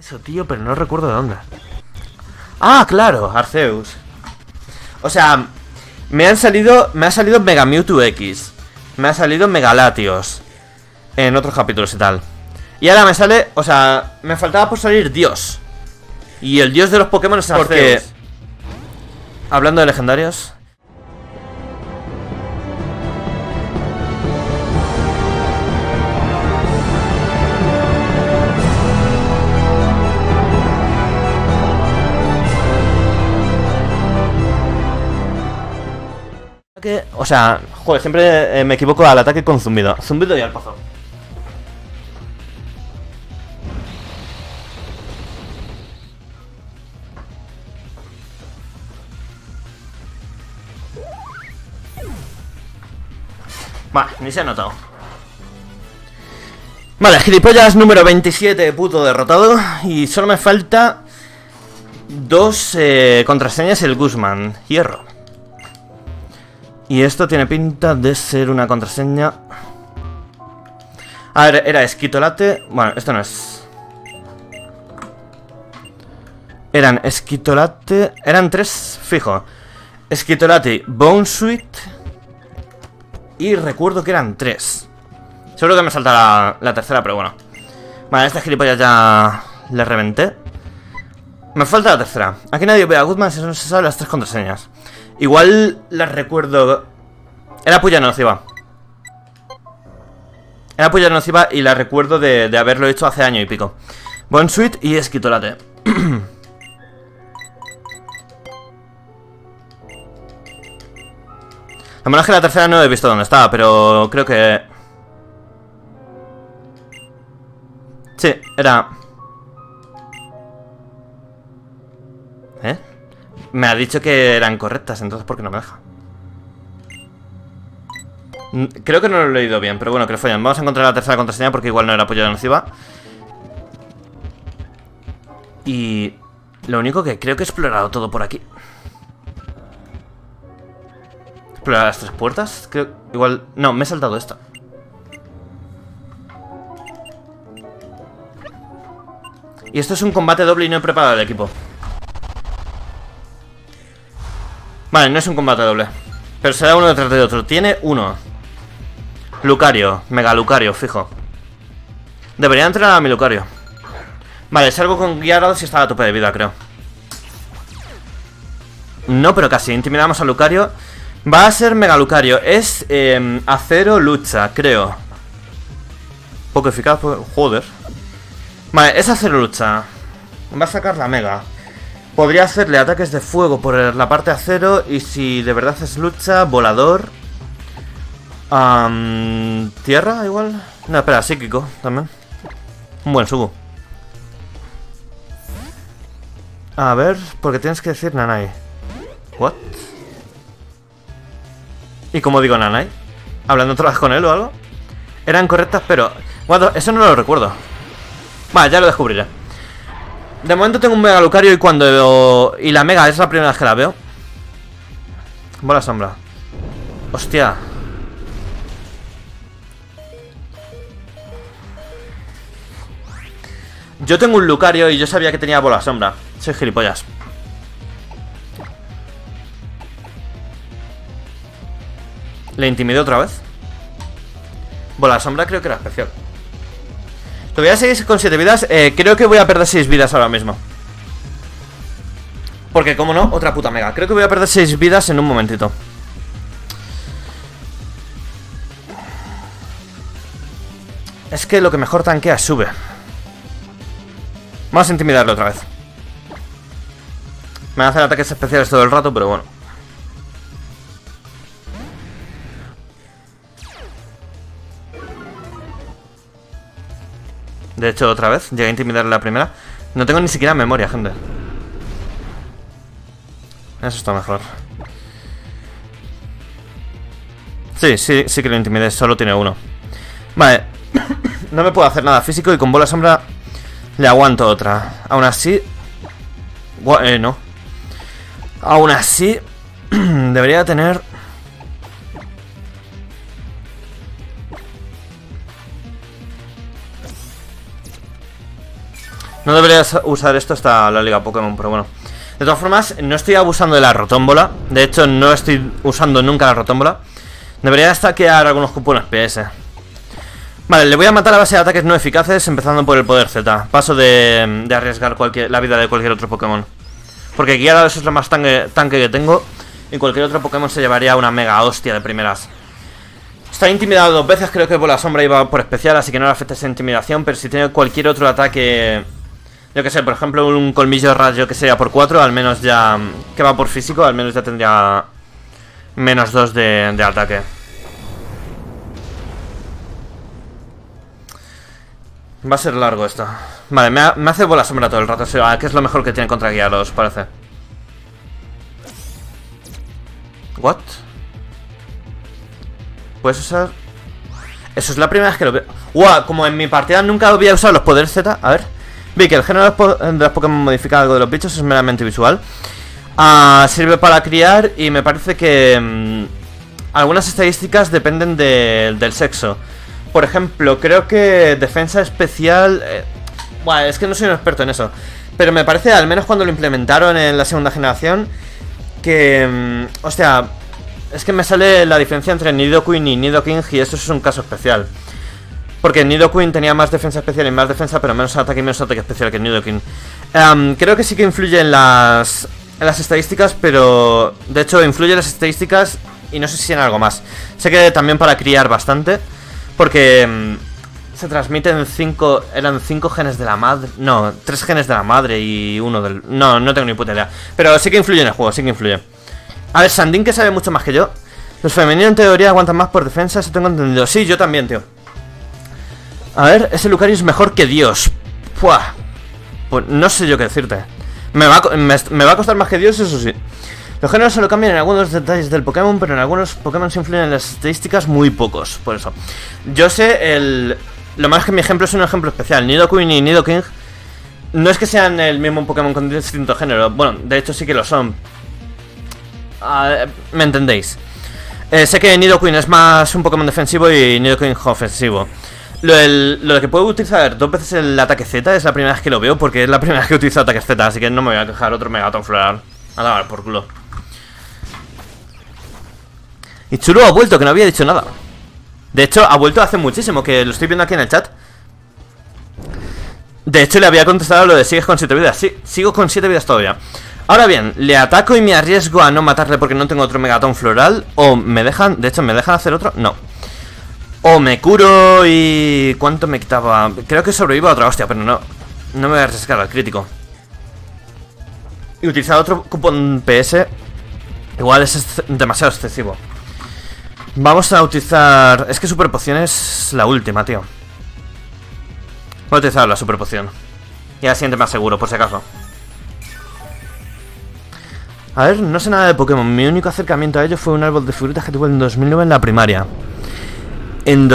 Eso, tío, pero no recuerdo de dónde. Ah, claro, Arceus. O sea, me ha salido Mega Mewtwo X. Me ha salido Mega Latios en otros capítulos y tal. Y ahora me sale, o sea, me faltaba por salir Dios. Y el dios de los Pokémon es Arceus. Porque, hablando de legendarios, o sea, joder, siempre me equivoco al ataque con Zumbido. Zumbido y al paso. Vale, ni se ha notado. Vale, gilipollas número 27, puto derrotado. Y solo me falta 2 contraseñas y el Guzmán. Hierro. Y esto tiene pinta de ser una contraseña. A ver, era Esquitolate. Bueno, esto no es. Eran Esquitolate. Eran 3 fijo. Esquitolate, Bounsweet. Y recuerdo que eran 3. Seguro que me salta la tercera, pero bueno. Vale, a este gilipollas ya le reventé. Me falta la tercera. Aquí nadie ve a Guzmán si no se sabe las 3 contraseñas. Igual las recuerdo. Era puya nociva. Era puya nociva y la recuerdo de haberlo hecho hace año y pico. Bounsweet y Esquitolate. La verdad es que la tercera no he visto dónde estaba, pero creo que... Sí, era... ¿Eh? Me ha dicho que eran correctas, entonces ¿por qué no me deja? Creo que no lo he leído bien, pero bueno, que lo follan. Vamos a encontrar la tercera contraseña porque igual no era apoyo de nociva. Y... lo único que creo que he explorado todo por aquí. ¿Explorar las 3 puertas? Creo... igual... no, me he saltado esta. Y esto es un combate doble y no he preparado el equipo. Vale, no es un combate doble, pero será uno detrás de otro. Tiene 1 Lucario, Mega Lucario, fijo. Debería entrenar a mi Lucario. Vale, salgo con Gyarados si estaba a tope de vida, creo. No, pero casi, intimidamos a Lucario. Va a ser Mega Lucario. Es acero lucha, creo. Poco eficaz, joder. Vale, es acero lucha. Va a sacar la Mega. Podría hacerle ataques de fuego por la parte acero. Y si de verdad es lucha, volador. Tierra, igual. No, espera, psíquico también. Un buen subo. A ver, porque tienes que decir Nanai. ¿What? ¿Y cómo digo Nanai? ¿Hablando otra vez con él o algo? Eran correctas, pero... bueno, eso no lo recuerdo. Vale, ya lo descubriré. De momento tengo un Mega Lucario y cuando... y la Mega es la primera vez que la veo. Bola sombra. Hostia. Yo tengo un Lucario y yo sabía que tenía bola sombra. Soy gilipollas. Le intimidé otra vez. Bola sombra creo que era especial. Todavía 6 con 7 vidas. Creo que voy a perder 6 vidas ahora mismo. Porque como no, otra puta Mega. Creo que voy a perder 6 vidas en un momentito. Es que lo que mejor tanquea sube. Vamos a intimidarlo otra vez. Me van a hacer ataques especiales todo el rato, pero bueno. De hecho, otra vez, llegué a intimidarle la primera. No tengo ni siquiera memoria, gente. Eso está mejor. Sí que lo intimidé, solo tiene 1. Vale. No me puedo hacer nada físico y con bola sombra le aguanto otra. Aún así... no. Aún así... debería tener... No deberías usar esto hasta la Liga Pokémon, pero bueno. De todas formas, no estoy abusando de la rotómbola. De hecho, no estoy usando nunca la rotómbola. Debería stackear algunos cupones PS. Vale, le voy a matar a base de ataques no eficaces, empezando por el poder Z. Paso de arriesgar la vida de cualquier otro Pokémon. Porque Gyarados eso es lo más tanque que tengo. Y cualquier otro Pokémon se llevaría una mega hostia de primeras. Está intimidado 2 veces, creo que por la sombra iba por especial, así que no le afecta esa intimidación. Pero si tiene cualquier otro ataque, yo que sé, por ejemplo un colmillo de rayo que sería por 4, al menos ya, que va por físico, al menos ya tendría menos 2 de ataque. Va a ser largo esto. Vale, me hace bola sombra todo el rato, o sea, que es lo mejor que tiene contra Gyarados, parece. ¿What? ¿Puedes usar? Eso es la primera vez que lo veo. ¡Wow! Como en mi partida nunca había usado los poderes Z. A ver. Vi que el género de los Pokémon modifica algo de los bichos, es meramente visual. Sirve para criar y me parece que algunas estadísticas dependen del sexo. Por ejemplo, creo que defensa especial... bueno, es que no soy un experto en eso. Pero me parece, al menos cuando lo implementaron en la segunda generación, que... hostia, es que me sale la diferencia entre Nidoqueen y Nidoking, y eso es un caso especial. Porque Nidoqueen tenía más defensa especial y más defensa, pero menos ataque y menos ataque especial que Nidoking. Creo que sí que influye en las estadísticas, pero... de hecho, influye en las estadísticas y no sé si en algo más. Sé que también para criar bastante... porque se transmiten 5... eran 5 genes de la madre... no, 3 genes de la madre y uno del... no tengo ni puta idea. Pero sí que influye en el juego, sí que influye. A ver, Sandin, que sabe mucho más que yo. Los femeninos en teoría aguantan más por defensa, eso tengo entendido. Sí, yo también, tío. A ver, ese Lucario es mejor que Dios. Puah. Pues no sé yo qué decirte. Me va a costar más que Dios, eso sí. Los géneros solo cambian en algunos detalles del Pokémon, pero en algunos Pokémon se influyen en las estadísticas muy pocos, por eso. Yo sé lo más que mi ejemplo es un ejemplo especial. Nidoqueen y Nidoking no es que sean el mismo Pokémon con distinto género. Bueno, de hecho sí que lo son. ¿Me entendéis? Sé que Nidoqueen es más un Pokémon defensivo y Nidoking ofensivo. Lo de que puedo utilizar 2 veces el ataque Z es la primera vez que lo veo, porque es la primera vez que utilizo ataque Z, así que no me voy a quejar. Otro Megaton Floral. A dar por culo. Y Churu ha vuelto, que no había dicho nada. De hecho, ha vuelto hace muchísimo, que lo estoy viendo aquí en el chat. De hecho, le había contestado lo de sigues con 7 vidas. Sí, sigo con 7 vidas todavía. Ahora bien, ¿le ataco y me arriesgo a no matarle porque no tengo otro Megaton Floral? ¿O me dejan, de hecho, me dejan hacer otro? No. O me curo y... ¿cuánto me quitaba? Creo que sobrevivo a otra hostia, pero no me voy a arriesgar al crítico. Y utilizar otro cupón PS igual es demasiado excesivo. Vamos a utilizar... es que super poción es la última, tío. Voy a utilizar la super poción. Y la siguiente más seguro, por si acaso. A ver, no sé nada de Pokémon. Mi único acercamiento a ello fue un árbol de figuritas que tuve en 2009 en la primaria. En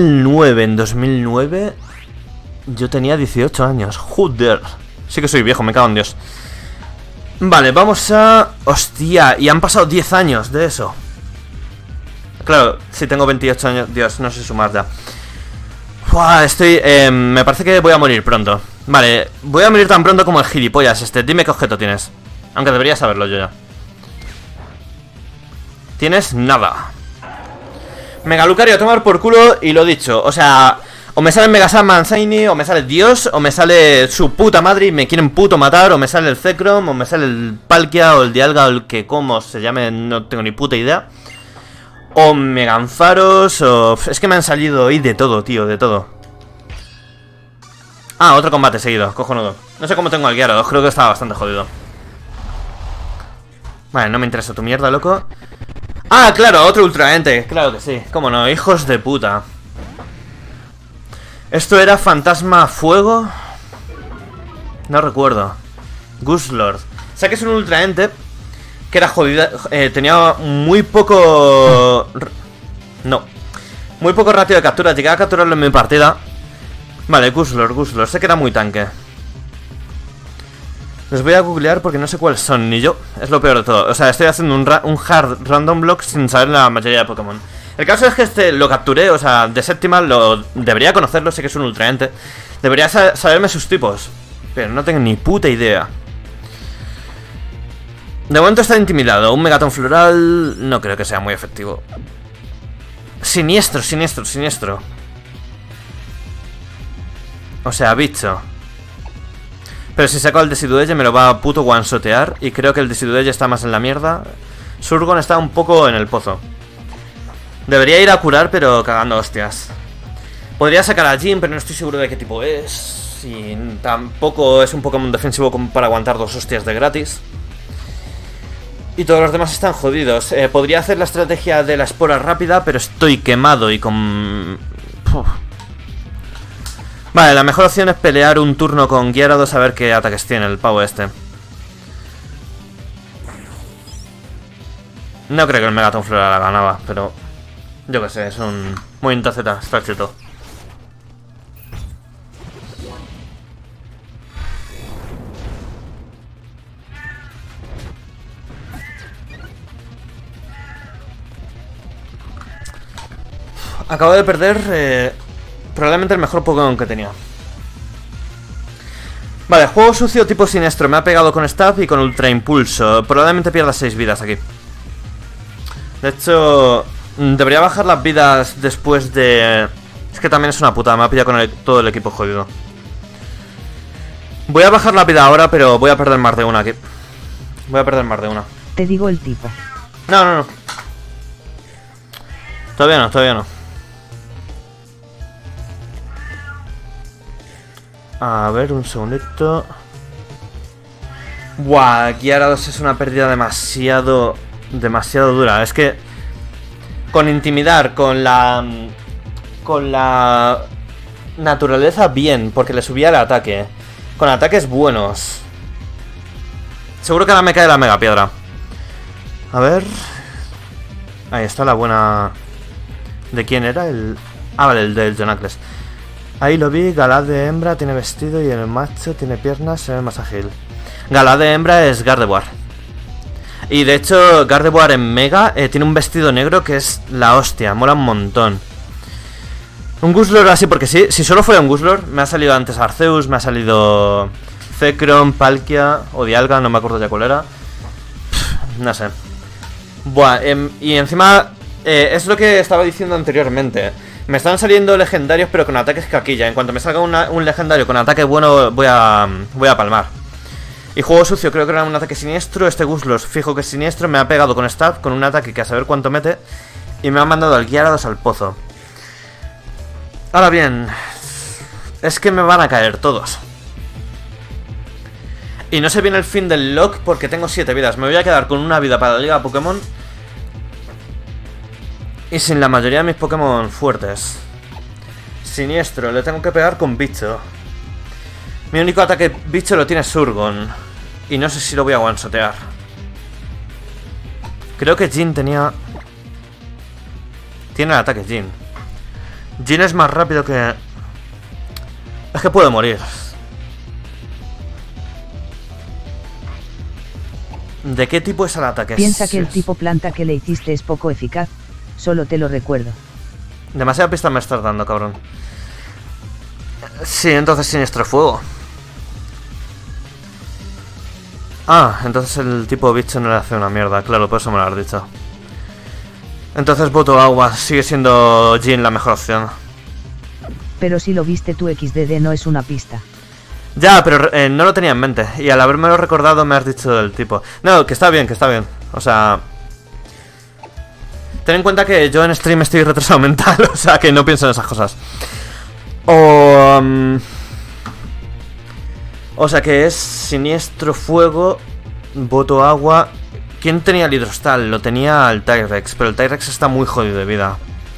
2009 yo tenía 18 años. Joder. Sí que soy viejo, me cago en Dios. Vale, vamos a... hostia, y han pasado 10 años de eso. Claro, si tengo 28 años, Dios, no sé sumar ya. Uah, estoy... me parece que voy a morir pronto. Vale, voy a morir tan pronto como el gilipollas este. Dime qué objeto tienes. Aunque debería saberlo yo ya. Tienes nada. Mega Lucario a tomar por culo y lo dicho. O sea, o me sale Mega Sandman Shiny, o me sale Dios, o me sale su puta madre y me quieren puto matar, o me sale el Zekrom, o me sale el Palkia, o el Dialga, o el que como se llame, no tengo ni puta idea. O Meganfaros, o... es que me han salido hoy de todo, tío, de todo. Ah, otro combate seguido, cojonudo. No sé cómo tengo al Gyarados, creo que estaba bastante jodido. Vale, no me interesa tu mierda, loco. Ah, claro, otro ultraente, claro que sí. Cómo no, hijos de puta. Esto era Fantasma Fuego. No recuerdo. Guslord. Sé que es un ultraente que era jodida, tenía muy poco... no, muy poco ratio de captura. Llegué a capturarlo en mi partida. Vale, Guslord, sé que era muy tanque. Los voy a googlear porque no sé cuáles son, ni yo. Es lo peor de todo, o sea, estoy haciendo un hard random block sin saber la mayoría de Pokémon. El caso es que este lo capturé, o sea, de séptima, debería conocerlo, sé que es un ultraente. Debería saberme sus tipos. pero no tengo ni puta idea. De momento está intimidado. Un Megaton Floral no creo que sea muy efectivo. Siniestro, siniestro, siniestro. O sea, bicho. Pero si saco el Decidueye me lo va a puto one-shotear. Y creo que el Decidueye está más en la mierda. Surgon está un poco en el pozo. Debería ir a curar, pero cagando hostias. Podría sacar a Jin, pero no estoy seguro de qué tipo es. Y tampoco es un Pokémon defensivo como para aguantar 2 hostias de gratis. Y todos los demás están jodidos. Podría hacer la estrategia de la espora rápida, pero estoy quemado y con... Uf. Vale, la mejor opción es pelear un turno con Gyarados a ver qué ataques tiene el pavo este. No creo que el Megaton Floral la ganaba, pero... Yo qué sé, es un... Movimiento Z, está cheto. Acabo de perder probablemente el mejor Pokémon que tenía. Vale, juego sucio tipo siniestro. Me ha pegado con Stab y con Ultra Impulso. Probablemente pierda 6 vidas aquí. De hecho, debería bajar las vidas después de... Es que también es una putada, me ha pillado con todo el equipo jodido. Voy a bajar la vida ahora, pero voy a perder más de una aquí. Voy a perder más de una. Te digo el tipo. No, no, no. Todavía no, todavía no. A ver, un segundito. Buah, Gyarados es una pérdida demasiado dura. Es que con intimidar, con la naturaleza bien, porque le subía el ataque. Con ataques buenos. Seguro que ahora me cae la mega piedra. A ver. Ahí está la buena. ¿De quién era? Ah, vale, el del Jonacles. Ahí lo vi, Galad de hembra tiene vestido y el macho tiene piernas, se ve más ágil. Galad de hembra es Gardevoir. Y de hecho, Gardevoir en Mega tiene un vestido negro que es la hostia, mola un montón. Un Guzzlord así, porque sí, si solo fuera un Guzzlord, me ha salido antes Arceus, me ha salido Zekrom, Palkia o Dialga, no me acuerdo ya cuál era. No sé. Buah, y encima, es lo que estaba diciendo anteriormente. Me están saliendo legendarios pero con ataques caquilla. En cuanto me salga un legendario con ataque bueno voy a palmar. Y juego sucio, creo que era un ataque siniestro. Este Guzzlord fijo que es siniestro. Me ha pegado con Stab, con un ataque que a saber cuánto mete. Y me ha mandado al Gyarados al pozo. Ahora bien, es que me van a caer todos. Y no se viene el fin del lock porque tengo 7 vidas. Me voy a quedar con una vida para la Liga Pokémon. Y sin la mayoría de mis Pokémon fuertes. Siniestro, le tengo que pegar con bicho. Mi único ataque bicho lo tiene Surgon. Y no sé si lo voy a one-shotear. Creo que Jin tenía... Tiene el ataque Jin. Jin es más rápido que... Es que puede morir. ¿De qué tipo es el ataque? Piensa que el tipo planta que le hiciste es poco eficaz. Solo te lo recuerdo. Demasiada pista me estás dando, cabrón. Sí, entonces siniestro fuego. Ah, entonces el tipo bicho no le hace una mierda. Claro, por eso me lo has dicho. Entonces voto agua. Sigue siendo Jin la mejor opción. Pero si lo viste tu XDD no es una pista. Ya, pero no lo tenía en mente. Y al habérmelo recordado me has dicho del tipo. No, que está bien, que está bien. O sea... Ten en cuenta que yo en stream estoy retrasado mental. O sea, que no pienso en esas cosas. O sea, que es siniestro fuego. Voto agua. ¿Quién tenía el hidrostal? Lo tenía el Tyrex. Pero el Tyrex está muy jodido de vida.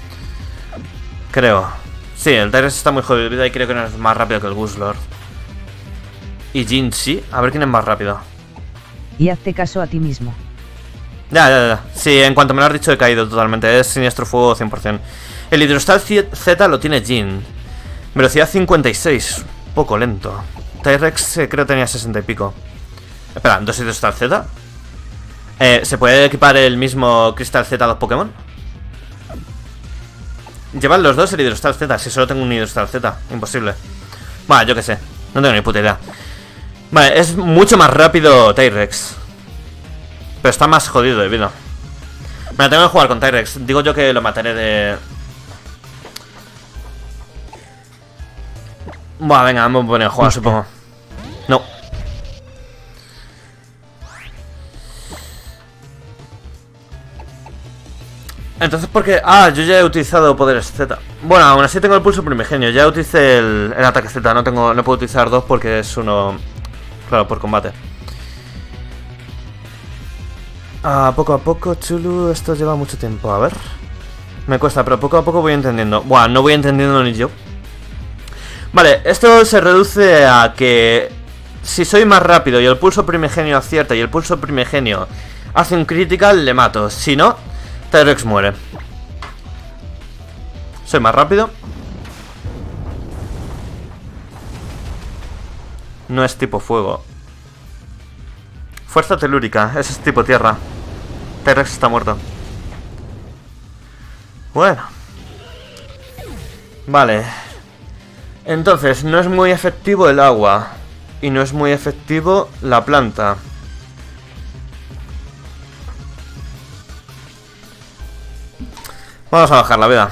Creo. Sí, el Tyrex está muy jodido de vida y creo que no es más rápido que el Guzzlord. Y Jin sí. A ver quién es más rápido. Y hazte caso a ti mismo. Ya. Sí, en cuanto me lo has dicho he caído totalmente. Es siniestro fuego 100%. El hidrostal Z lo tiene Jin. Velocidad 56. Poco lento. Tyrex creo que tenía 60 y pico. Espera, ¿2 hidrostal Z? ¿Se puede equipar el mismo Crystal Z a 2 Pokémon? Llevan los dos el hidrostal Z. Si solo tengo un hidrostal Z. Imposible. Bueno, yo qué sé. No tengo ni puta idea. Vale, es mucho más rápido T-Rex. Pero está más jodido de vida. Me la tengo que jugar con T-Rex. Digo yo que lo mataré de... Buah, venga, vamos a poner a jugar, supongo. No. Entonces, ¿por qué? Ah, yo ya he utilizado poderes Z. Bueno, aún así tengo el pulso primigenio. Ya utilicé el ataque Z. No puedo utilizar dos porque es uno... Claro, por combate. Poco a poco, Chulu. Esto lleva mucho tiempo. A ver. Me cuesta, pero poco a poco voy entendiendo. Buah, no voy entendiendo ni yo. Vale, esto se reduce a que... Si soy más rápido y el pulso primigenio acierta y el pulso primigenio hace un critical, le mato. Si no... T-Rex muere. Soy más rápido. No es tipo fuego. Fuerza telúrica. Ese es tipo tierra. T-Rex está muerto. Bueno. Vale. Entonces, no es muy efectivo el agua. Y no es muy efectivo la planta. Vamos a bajar la vida.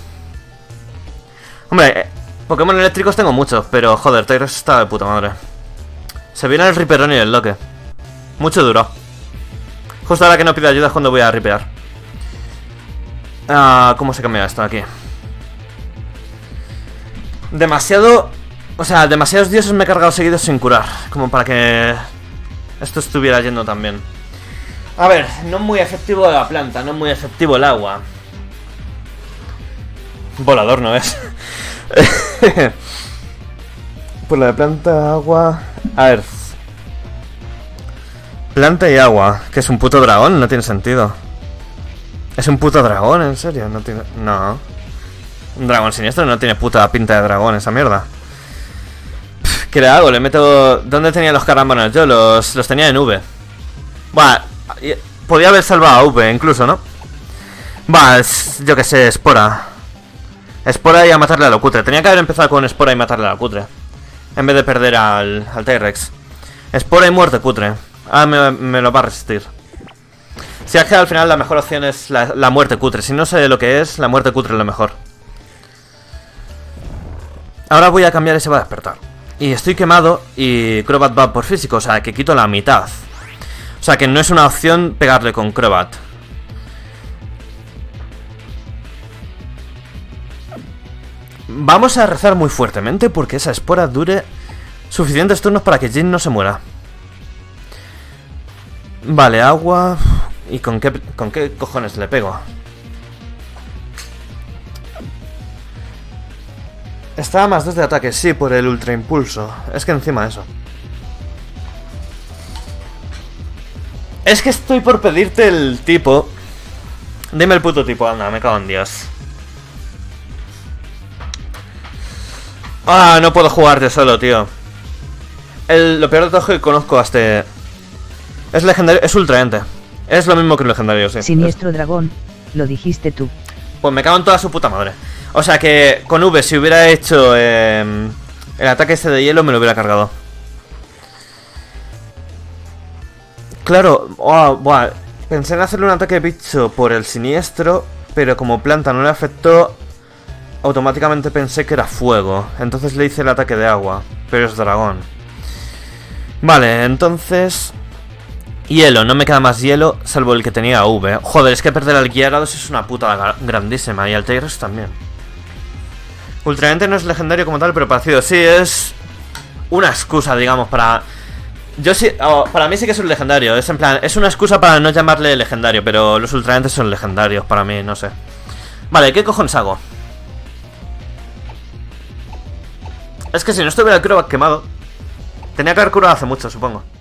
Hombre, Pokémon eléctricos tengo muchos, pero joder, T-Rex está de puta madre. Se viene el Riperón y el Loque. Mucho duro. Justo ahora que no pido ayuda es cuando voy a ripear. ¿Cómo se cambia esto aquí? Demasiado... O sea, demasiados dioses me he cargado seguidos sin curar. Como para que esto estuviera yendo tan bien. A ver, no es muy efectivo la planta, no es muy efectivo el agua. Volador, ¿no es? Pues la de planta, agua... A ver. Planta y agua. ¿Que es un puto dragón? No tiene sentido. ¿Es un puto dragón? ¿En serio? No tiene... No. Un dragón siniestro no tiene puta pinta de dragón esa mierda. ¿Qué le hago? Le meto... ¿Dónde tenía los carambones? Yo los tenía en V. Buah, podía haber salvado a V incluso, ¿no? Buah, yo que sé, Espora. Espora y a matarle a lo cutre. Tenía que haber empezado con Espora y matarle a la cutre, en vez de perder al T-Rex. Espora y muerte cutre. Me lo va a resistir. Si es que al final la mejor opción es la muerte cutre. Si no sé lo que es, la muerte cutre es lo mejor. Ahora voy a cambiar y se va a despertar. Y estoy quemado y Crobat va por físico, o sea que quito la mitad. O sea que no es una opción pegarle con Crobat. Vamos a rezar muy fuertemente porque esa espora dure suficientes turnos para que Jin no se muera. Vale, agua. ¿Y con qué cojones le pego? Estaba más 2 de ataque, sí, por el ultra impulso. Es que encima eso. Es que estoy por pedirte el tipo. Dime el puto tipo, anda, me cago en Dios. No puedo jugarte solo, tío. Lo peor de todo es que conozco a este... Es legendario, es ultraente. Es lo mismo que un legendario, sí. Siniestro dragón, lo dijiste tú. Pues me cago en toda su puta madre. O sea que con V, si hubiera hecho el ataque este de hielo, me lo hubiera cargado. Claro, buah, pensé en hacerle un ataque de bicho por el siniestro, pero como planta no le afectó, automáticamente pensé que era fuego. Entonces le hice el ataque de agua, pero es dragón. Vale, entonces... Hielo, no me queda más hielo, salvo el que tenía V. Joder, es que perder al Gyarados es una puta grandísima, y al T-Rex también. Ultraente no es legendario como tal, pero parecido. Sí, es una excusa, digamos, para... Yo sí, para mí sí que es un legendario. Es en plan, es una excusa para no llamarle legendario, pero los ultraentes son legendarios para mí, no sé. Vale, ¿qué cojones hago? Es que si no estuviera el Crobat quemado, tenía que haber curado hace mucho, supongo.